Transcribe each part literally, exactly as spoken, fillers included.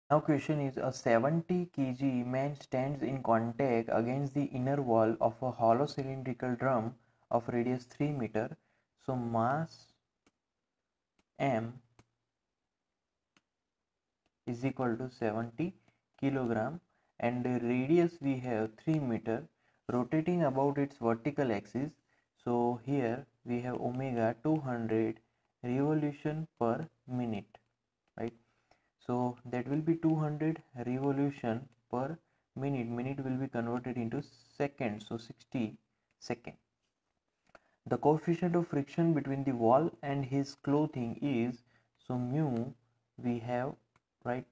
Now question is, a seventy kilogram man stands in contact against the inner wall of a hollow cylindrical drum of radius three meter. So mass M is equal to seventy kilogram and the radius we have three meter, rotating about its vertical axis. So here we have omega two hundred revolution per minute, right? So that will be two hundred revolution per minute. Minute will be converted into seconds, so sixty second. The coefficient of friction between the wall and his clothing is, so mu we have, right,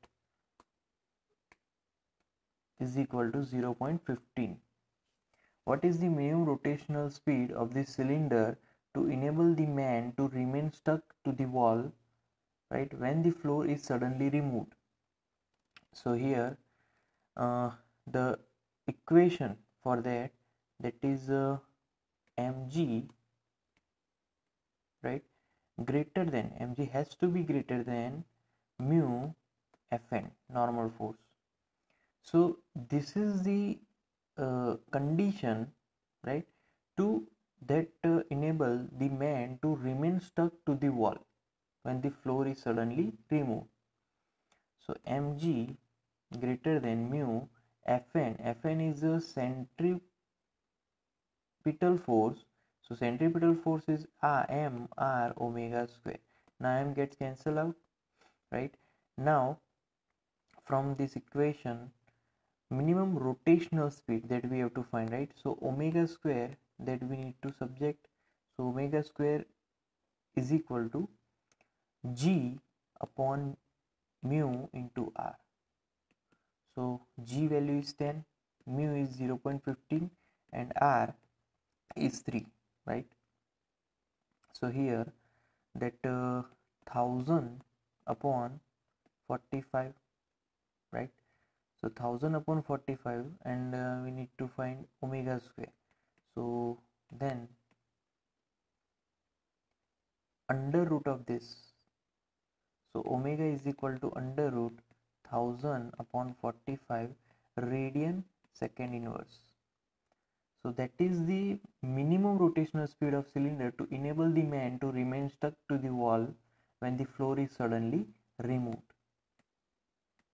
is equal to zero point one five. What is the minimum rotational speed of the cylinder to enable the man to remain stuck to the wall, right, when the floor is suddenly removed? So here uh, the equation for that, that is uh, mg, right, greater than, mg has to be greater than mu fn, normal force. So this is the uh, condition, right, to that uh, enable the man to remain stuck to the wall when the floor is suddenly removed. So mg greater than mu fn, fn is a centripetal force. So centripetal force is r m r omega square. Now m gets cancelled out, right? Now from this equation, minimum rotational speed that we have to find, right? So omega square that we need to subject, so omega square is equal to g upon mu into r. So g value is ten, mu is zero point one five, and r is three, right? So here that uh, one thousand upon forty-five, right? So one thousand upon forty-five, and uh, we need to find omega square. So then under root of this, so omega is equal to under root one thousand upon forty-five radian second inverse. So that is the minimum rotational speed of cylinder to enable the man to remain stuck to the wall when the floor is suddenly removed.